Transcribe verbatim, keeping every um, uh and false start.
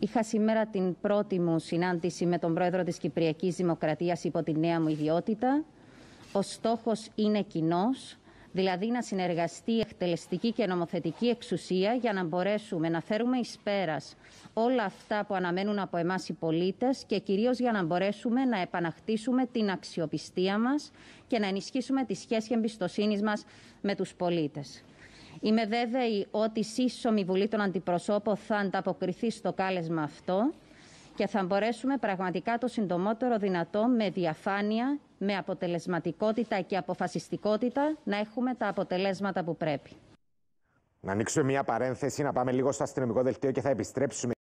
Είχα σήμερα την πρώτη μου συνάντηση με τον πρόεδρο της Κυπριακής Δημοκρατίας υπό τη νέα μου ιδιότητα. Ο στόχος είναι κοινός, δηλαδή να συνεργαστεί η εκτελεστική και νομοθετική εξουσία για να μπορέσουμε να φέρουμε εις πέρας όλα αυτά που αναμένουν από εμάς οι πολίτες και κυρίως για να μπορέσουμε να επαναχτίσουμε την αξιοπιστία μας και να ενισχύσουμε τη σχέση εμπιστοσύνης μας με τους πολίτες. Είμαι βέβαιη ότι η σύσσωμη Βουλή των Αντιπροσώπων θα ανταποκριθεί στο κάλεσμα αυτό και θα μπορέσουμε πραγματικά το συντομότερο δυνατό με διαφάνεια, με αποτελεσματικότητα και αποφασιστικότητα να έχουμε τα αποτελέσματα που πρέπει. Να ανοίξουμε μια παρένθεση, να πάμε λίγο στο αστυνομικό δελτίο και θα επιστρέψουμε.